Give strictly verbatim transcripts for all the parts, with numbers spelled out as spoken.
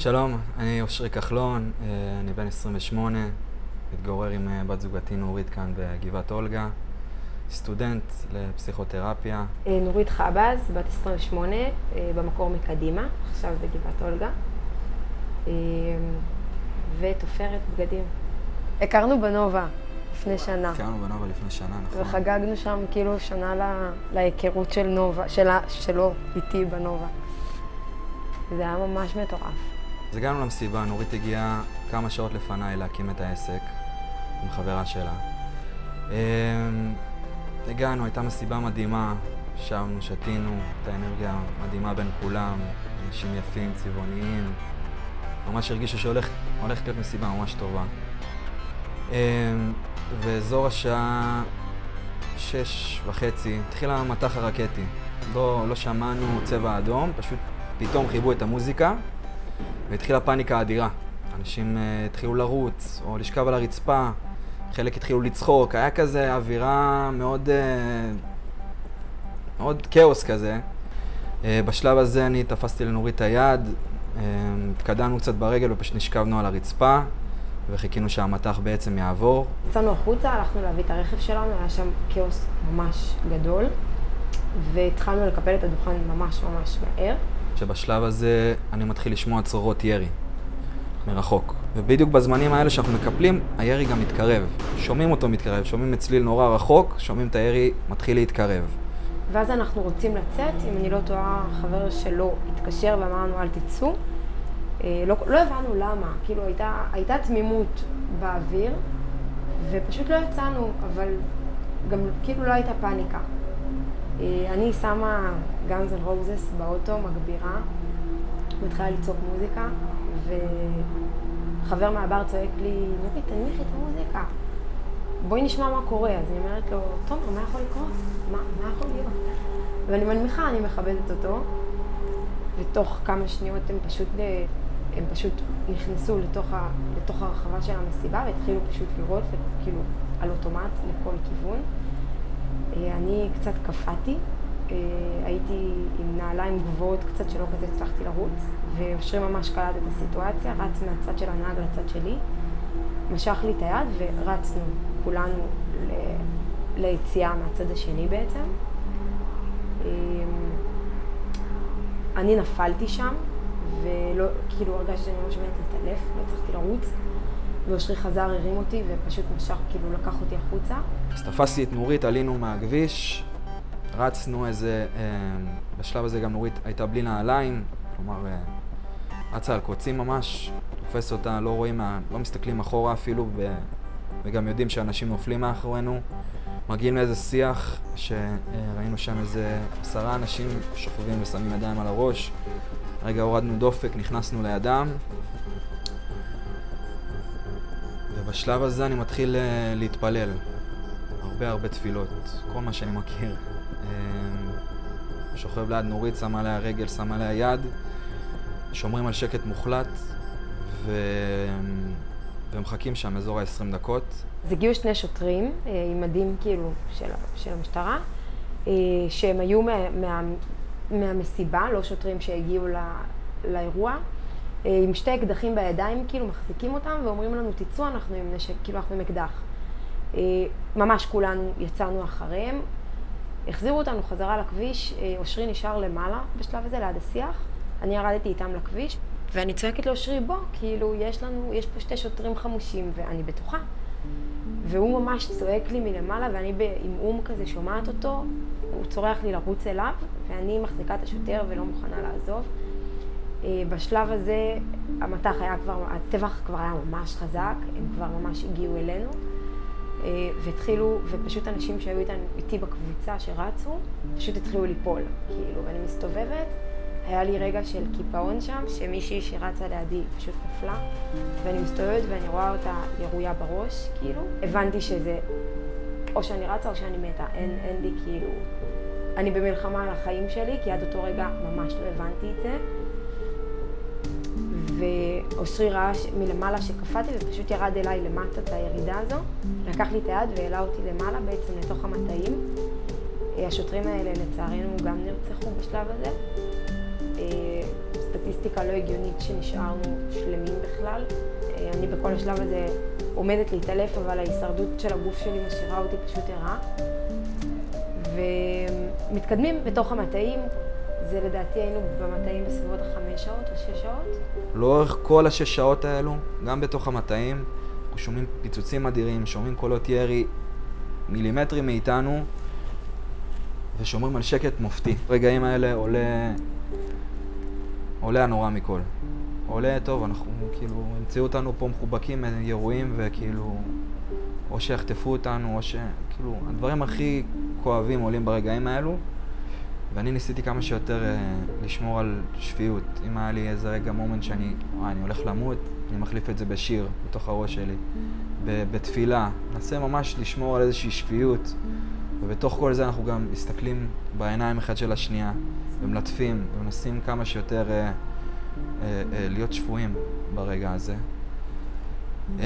שלום, אני אושרי כחלון, אני בן עשרים ושמונה, מתגורר עם בת זוגתי נורית כאן בגבעת אולגה, סטודנט לפסיכותרפיה. נורית חבאז, בת עשרים ושמונה, במקור מקדימה, עכשיו בגבעת אולגה, ותופרת בגדים. הכרנו בנובה לפני שנה. הכרנו בנובה לפני שנה, נכון. וחגגנו שם כאילו שנה לה, להיכרות של נובה, שלה, שלו איתי בנובה. זה היה ממש מטורף. אז הגענו למסיבה, נורית הגיעה כמה שעות לפניי להקים את העסק עם חברה שלה. הגענו, הייתה מסיבה מדהימה, שבנו, שתינו, את האנרגיה מדהימה בין כולם, אנשים יפים, צבעוניים. ממש הרגישו שהולכת להיות מסיבה ממש טובה. ואזור השעה שש וחצי התחיל המטח הרקטי. לא, לא שמענו צבע אדום, פשוט פתאום חיבו את המוזיקה והתחילה פאניקה אדירה. אנשים uh, התחילו לרוץ או לשכב על הרצפה, חלק התחילו לצחוק, היה כזה אווירה מאוד, uh, מאוד כאוס כזה. Uh, בשלב הזה אני תפסתי לנורית היד, uh, התקדמנו קצת ברגל ופשוט נשכבנו על הרצפה וחיכינו שהמטח בעצם יעבור. יצאנו החוצה, הלכנו להביא את הרכב שלנו, היה שם כאוס ממש גדול והתחלנו לקפל את הדוכן ממש ממש מהר. שבשלב הזה אני מתחיל לשמוע צרורות ירי מרחוק. ובדיוק בזמנים האלה שאנחנו מקפלים, הירי גם מתקרב. שומעים אותו מתקרב, שומעים צליל נורא רחוק, שומעים את הירי מתחיל להתקרב. ואז אנחנו רוצים לצאת, אם אני לא טועה, חבר שלו התקשר ואמרנו אל תצאו. לא, לא הבנו למה, כאילו הייתה, הייתה תמימות באוויר, ופשוט לא יצאנו, אבל גם כאילו לא הייתה פאניקה. אני שמה גאנז אנד רוזס באוטו, מגבירה, מתחילה לצעוק מוזיקה, וחבר מהבר צועק לי, נורית, תנמיכי את המוזיקה, בואי נשמע מה קורה. אז אני אומרת לו, תומר, מה יכול לקרות? מה, מה יכול להיות? ואני מנמיכה, אני מכבדת אותו, ותוך כמה שניות הם פשוט, הם פשוט נכנסו לתוך, ה, לתוך הרחבה של המסיבה, והתחילו פשוט לראות, כאילו, על אוטומט לכל כיוון. אני קצת קפאתי, הייתי עם נעליים גבוהות קצת שלא כזה הצלחתי לרוץ, ואושרי ממש קלט את הסיטואציה, רץ מהצד של הנהג לצד שלי, משך לי את היד ורצנו כולנו ל... ליציאה מהצד השני בעצם. אני נפלתי שם, ולא, כאילו הרגשתי שאני ממש באמת להתעלף, לא הצלחתי לרוץ, ואושרי חזר, הרים אותי ופשוט משך, כאילו לקח אותי החוצה. אז תפסתי את נורית, עלינו מהכביש, רצנו איזה, אה, בשלב הזה גם נורית הייתה בלי נעליים, כלומר, אה, רצה על קוצים ממש, תופס אותה, לא רואים, לא מסתכלים אחורה אפילו, ו, וגם יודעים שאנשים נופלים מאחורינו. מגיעים לאיזה שיח שראינו שם איזה עשרה אנשים שוכבים ושמים ידיים על הראש. רגע הורדנו דופק, נכנסנו לידם. ובשלב הזה אני מתחיל להתפלל. הרבה הרבה תפילות, כל מה שאני מכיר. שוכב ליד נורית, שמה עליה רגל, שמה עליה יד. שומרים על שקט מוחלט, ו... ומחכים שם אזור ה-עשרים דקות. אז הגיעו שני שוטרים עם מדים כאילו של, של המשטרה, שהם היו מה, מה, מהמסיבה, לא שוטרים שהגיעו לא, לאירוע, עם שתי אקדחים בידיים, כאילו מחזיקים אותם ואומרים לנו תצאו, אנחנו עם נשק, כאילו אנחנו עם אקדח. ממש כולנו יצאנו אחריהם, החזירו אותנו חזרה לכביש, אושרי נשאר למעלה בשלב הזה ליד השיח, אני ירדתי איתם לכביש, ואני צועקת לאושרי, בוא, כאילו יש לנו, יש פה שתי שוטרים חמושים ואני בטוחה. והוא ממש צועק לי מלמעלה ואני עם אום כזה שומעת אותו, הוא צורח לי לרוץ אליו ואני מחזיקה את השוטר ולא מוכנה לעזוב. בשלב הזה המטח היה כבר, הטבח כבר היה ממש חזק, הם כבר ממש הגיעו אלינו והתחילו, ופשוט אנשים שהיו איתנו, איתי בקבוצה שרצו, פשוט התחילו ליפול, כאילו, ואני מסתובבת, היה לי רגע של קיפאון שם, שמישהי שרצה לידי פשוט נפלה, ואני מסתובבת ואני רואה אותה ירויה בראש, כאילו. הבנתי שזה, או שאני רצה או שאני מתה, אין, אין לי כאילו, אני במלחמה על החיים שלי, כי עד אותו רגע ממש לא הבנתי את זה. ואושרי ראה מלמעלה שקפאתי ופשוט ירד אליי למטה את הירידה הזו, לקח לי את היד והעלה אותי למעלה בעצם לתוך המטעים. השוטרים האלה לצערנו גם נרצחו בשלב הזה. סטטיסטיקה לא הגיונית שנשארנו שלמים בכלל. אני בכל השלב הזה עומדת להתעלף, אבל ההישרדות של הגוף שלי משאירה אותי פשוט ערה. ומתקדמים בתוך המטעים, זה לדעתי היינו במטעים בסביבות החמש שעות או שש שעות. לאורך כל השש שעות האלו, גם בתוך המטעים, אנחנו שומעים פיצוצים אדירים, שומעים קולות ירי מילימטרים מאיתנו, ושומרים על שקט מופתי. ברגעים האלה עולה, עולה הנורא מכל. עולה, טוב, אנחנו כאילו, המציאו אותנו פה מחובקים אירועים, וכאילו, או שיחטפו אותנו, או ש... כאילו, הדברים הכי כואבים עולים ברגעים האלו, ואני ניסיתי כמה שיותר אה, לשמור על שפיות. אם היה לי איזה רגע מומנט שאני, וואי, אני הולך למות, אני מחליף את זה בשיר, בתוך הראש שלי, בתפילה. ננסה ממש לשמור על איזושהי שפיות, ובתוך כל זה אנחנו גם מסתכלים בעיניים אחד של השנייה, ומלטפים, ומנסים כמה שיותר אה, אה, אה, להיות שפויים ברגע הזה. אה,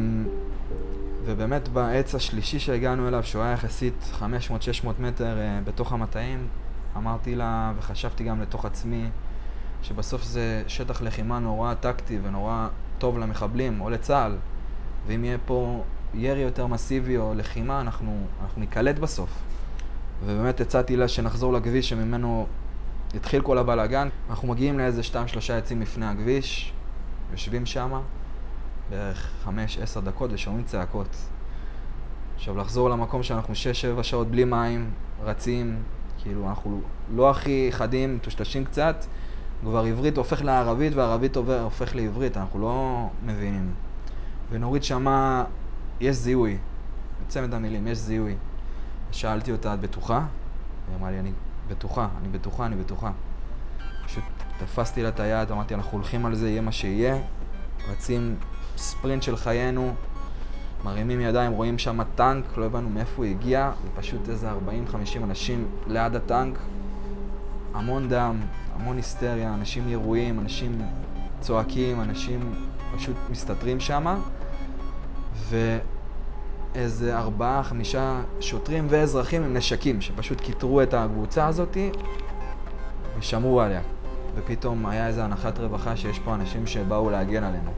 ובאמת בעץ השלישי שהגענו אליו, שהוא היה יחסית חמש מאות שש מאות מטר אה, בתוך המטעים, אמרתי לה וחשבתי גם לתוך עצמי, שבסוף זה שטח לחימה נורא טקטי ונורא טוב למחבלים או לצה"ל, ואם יהיה פה ירי יותר מסיבי או לחימה, אנחנו, אנחנו ניקלט בסוף. ובאמת הצעתי לה שנחזור לכביש שממנו התחיל כל הבלגן. אנחנו מגיעים לאיזה שתיים שלושה עצים לפני הכביש, יושבים שמה בערך חמש עשר דקות ושומעים צעקות. עכשיו לחזור למקום שאנחנו שש שבע שעות בלי מים, רצים, כאילו אנחנו לא הכי חדים, טושטשים קצת, כבר עברית הופך לערבית והערבית הופך לעברית, אנחנו לא מבינים. ונורית שמה, יש זיהוי, בצמד המילים, יש זיהוי. שאלתי אותה, את בטוחה? היא אמרה לי, אני בטוחה, אני בטוחה, אני בטוחה. פשוט תפסתי לה את היד, אמרתי, אנחנו הולכים על זה, יהיה מה שיהיה. רצים ספרינט של חיינו, מרימים ידיים, רואים שם טנק, לא הבנו מאיפה הוא הגיע, ופשוט איזה ארבעים חמישים אנשים ליד הטנק. המון דם, המון היסטריה, אנשים ירויים, אנשים צועקים, אנשים פשוט מסתתרים שם. ואיזה ארבעה, חמישה שוטרים ואזרחים עם נשקים שפשוט קיטרו את הקבוצה הזאת ושמרו עליה. ופתאום היה איזו הנחת רווחה שיש פה אנשים שבאו להגן עלינו.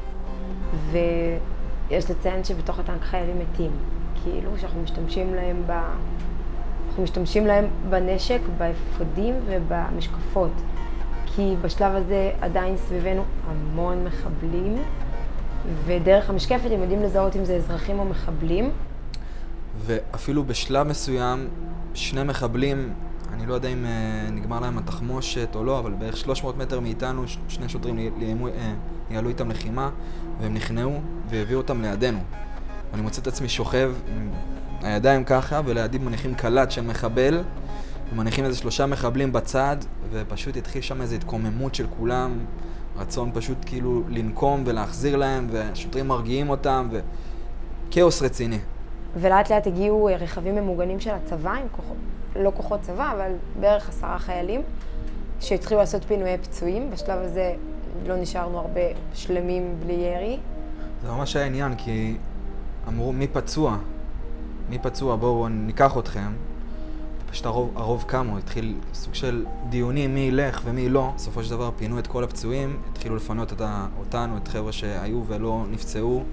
ויש לציין שבתוך הטנק חיילים מתים, כאילו שאנחנו משתמשים להם ב... אנחנו משתמשים להם בנשק, באפודים ובמשקפות. כי בשלב הזה עדיין סביבנו המון מחבלים, ודרך המשקפת הם יודעים לזהות אם זה אזרחים או מחבלים. ואפילו בשלב מסוים, שני מחבלים, אני לא יודע אם נגמר להם התחמושת או לא, אבל בערך שלוש מאות מטר מאיתנו, שני שוטרים ניהלו איתם לחימה, והם נכנעו והביאו אותם לידינו. אני מוצא את עצמי שוכב עם הידיים ככה, ולידי מניחים קלט של מחבל, ומניחים איזה שלושה מחבלים בצד, ופשוט התחיל שם איזו התקוממות של כולם, רצון פשוט כאילו לנקום ולהחזיר להם, ושוטרים מרגיעים אותם, וכאוס רציני. ולאט לאט הגיעו רכבים ממוגנים של הצבא, עם כוחות, לא כוחות צבא, אבל בערך עשרה חיילים, שהתחילו לעשות פינויי פצועים. בשלב הזה לא נשארנו הרבה שלמים בלי ירי. זה ממש היה עניין, כי אמרו, מי פצוע? מי פצוע? בואו ניקח אתכם. פשוט הרוב, הרוב קמו, התחיל סוג של דיונים מי ילך ומי לא. בסופו של דבר פינו את כל הפצועים, התחילו לפנות את אותנו, את חבר'ה שהיו ולא נפצעו.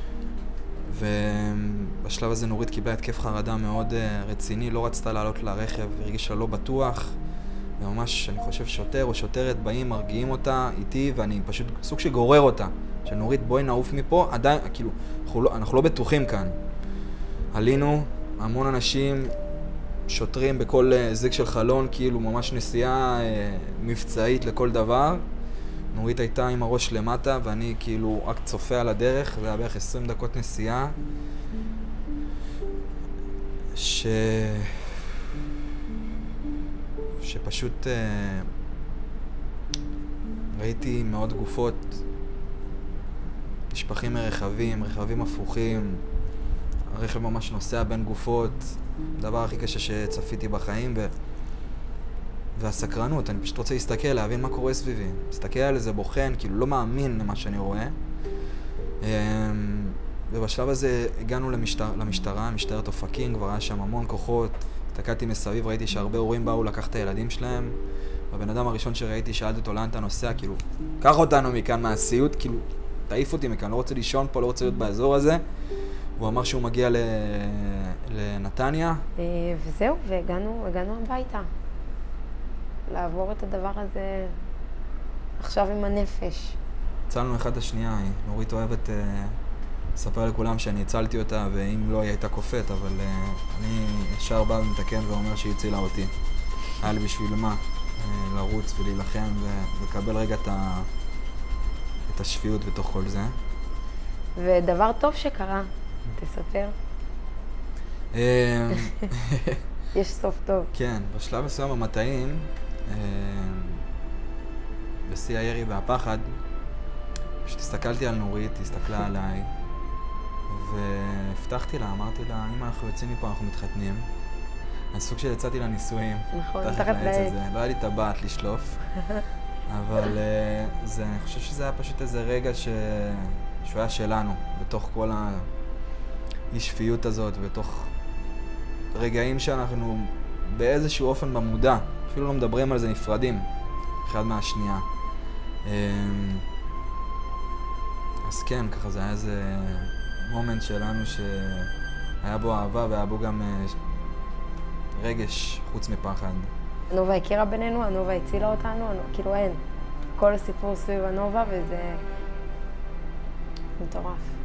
ובשלב הזה נורית קיבלה התקף חרדה מאוד רציני, לא רצתה לעלות לרכב, הרגישה לא בטוח. וממש, אני חושב, שוטר או שוטרת באים, מרגיעים אותה איתי, ואני פשוט סוג שגורר אותה. שנורית, בואי נעוף מפה, עדיין, כאילו, אנחנו לא, אנחנו לא בטוחים כאן. עלינו, המון אנשים, שוטרים בכל זיק של חלון, כאילו ממש נסיעה אה, מבצעית לכל דבר. נורית הייתה עם הראש למטה, ואני כאילו רק צופה על הדרך, זה היה בערך עשרים דקות נסיעה. ש... שפשוט אה, ראיתי מאוד גופות, נשפכים מרכבים, רכבים הפוכים, הרכב ממש נוסע בין גופות, הדבר הכי קשה שצפיתי בחיים, ו... והסקרנות, אני פשוט רוצה להסתכל, להבין מה קורה סביבי. להסתכל על זה בוחן, כאילו לא מאמין למה שאני רואה. ובשלב הזה הגענו למשטר, למשטרה, משטרת אופקים, כבר היה שם המון כוחות. הסתכלתי מסביב, ראיתי שהרבה הורים באו לקחת את הילדים שלהם. הבן אדם הראשון שראיתי, שאלתי אותו לאן אתה נוסע, כאילו, קח אותנו מכאן מהסיוט, כאילו, תעיף אותי מכאן, לא רוצה לישון פה, לא רוצה להיות באזור הזה. הוא אמר שהוא מגיע ל... לנתניה. וזהו, והגענו, הגענו הביתה. לעבור את הדבר הזה עכשיו עם הנפש. הצלנו אחד השנייה, נורית אוהבת לספר לכולם שאני הצלתי אותה, ואם לא היא הייתה קופאת, אבל אני ישר בא ומתקן ואומר שהיא הצילה אותי. היה לי בשביל מה? לרוץ ולהילחם ולקבל רגע את, ה... את השפיות בתוך כל זה. ודבר טוב שקרה, תספר. יש סוף טוב. כן, בשלב מסוים במטעים, בשיא הירי והפחד, פשוט הסתכלתי על נורית, הסתכלה עליי, והבטחתי לה, אמרתי לה, אם אנחנו יוצאים מפה, אנחנו מתחתנים. הסוג של יצאתי לנישואים, נכון, תחת לעץ הזה. לא היה לי טבעת לשלוף, אבל זה, אני חושב שזה היה פשוט איזה רגע ש... שהוא היה שלנו, בתוך כל האי-שפיות הזאת, בתוך רגעים שאנחנו באיזשהו אופן במודע, אפילו לא מדברים על זה, נפרדים, אחד מהשנייה. אז כן, ככה זה היה איזה מומנט שלנו שהיה בו אהבה והיה בו גם רגש חוץ מפחד. הנובה הכירה בינינו, הנובה הצילה אותנו, כאילו אין. כל הסיפור סביב הנובה וזה מטורף.